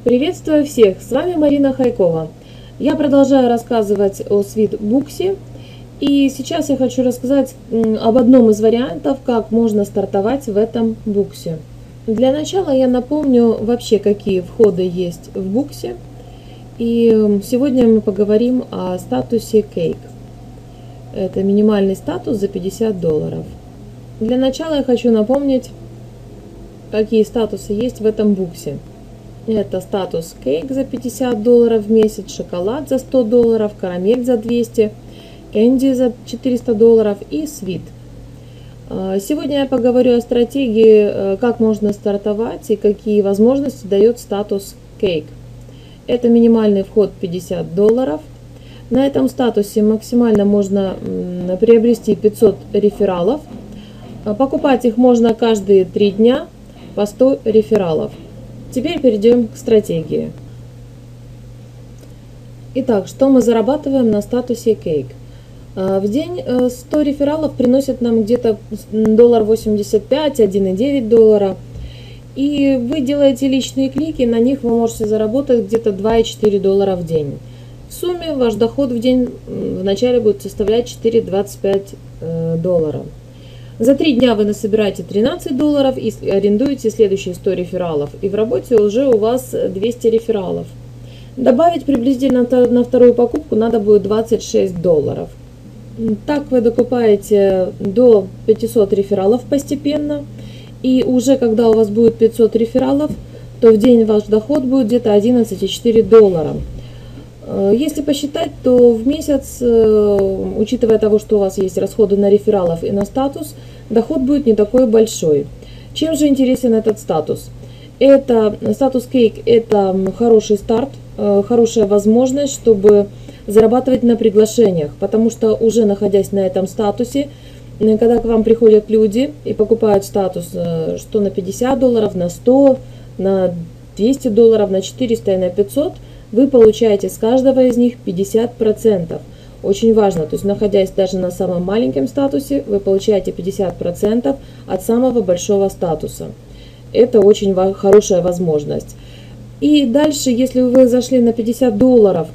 Приветствую всех! С вами Марина Хайкова. Я продолжаю рассказывать о Свитбуксе. И сейчас я хочу рассказать об одном из вариантов, как можно стартовать в этом буксе. Для начала я напомню вообще, какие входы есть в буксе. И сегодня мы поговорим о статусе Cake. Это минимальный статус за $50. Для начала я хочу напомнить, какие статусы есть в этом буксе. Это статус Cake за $50 в месяц, шоколад за $100, карамель за $200, Candy за $400 и Sweet. Сегодня я поговорю о стратегии, как можно стартовать и какие возможности дает статус Cake. Это минимальный вход $50. На этом статусе максимально можно приобрести 500 рефералов. Покупать их можно каждые 3 дня по 100 рефералов. Теперь перейдем к стратегии. Итак, что мы зарабатываем на статусе Cake? В день 100 рефералов приносят нам где-то $1.85, $1.9. И вы делаете личные клики, на них вы можете заработать где-то $2,4 в день. В сумме ваш доход в день вначале будет составлять $4,25. За 3 дня вы насобираете $13 и арендуете следующие 100 рефералов. И в работе уже у вас 200 рефералов. Добавить приблизительно на вторую покупку надо будет $26. Так вы докупаете до 500 рефералов постепенно. И уже когда у вас будет 500 рефералов, то в день ваш доход будет где-то $11,4. Если посчитать, то в месяц, учитывая того, что у вас есть расходы на рефералов и на статус, доход будет не такой большой. Чем же интересен этот статус? Статус Cake – это хороший старт, хорошая возможность, чтобы зарабатывать на приглашениях, потому что уже находясь на этом статусе, когда к вам приходят люди и покупают статус, что на $50, на 100, на $200, на 400 и на 500, вы получаете с каждого из них 50%. Очень важно, то есть находясь даже на самом маленьком статусе, вы получаете 50% от самого большого статуса. Это очень хорошая возможность. И дальше, если вы зашли на $50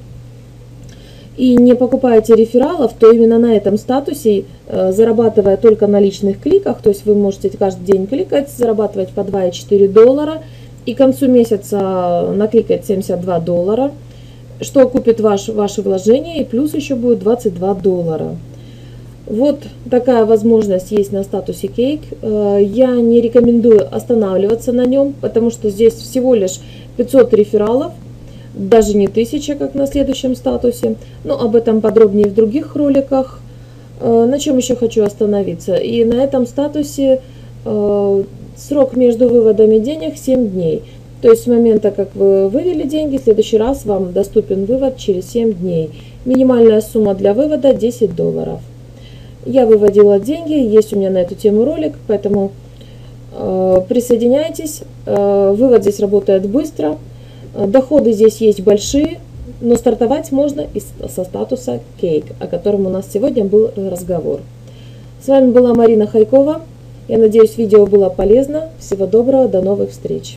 и не покупаете рефералов, то именно на этом статусе, зарабатывая только на личных кликах, то есть вы можете каждый день кликать, зарабатывать по $2,4 и к концу месяца накликать $72, что окупит ваши вложения, и плюс еще будет $22. Вот такая возможность есть на статусе Cake. Я не рекомендую останавливаться на нем, потому что здесь всего лишь 500 рефералов, даже не 1000, как на следующем статусе. Но об этом подробнее в других роликах. На чем еще хочу остановиться? И на этом статусе срок между выводами денег 7 дней. То есть с момента, как вы вывели деньги, в следующий раз вам доступен вывод через 7 дней. Минимальная сумма для вывода $10. Я выводила деньги, есть у меня на эту тему ролик, поэтому присоединяйтесь. Вывод здесь работает быстро. Доходы здесь есть большие, но стартовать можно со статуса Cake, о котором у нас сегодня был разговор. С вами была Марина Хайкова. Я надеюсь, видео было полезно. Всего доброго, до новых встреч!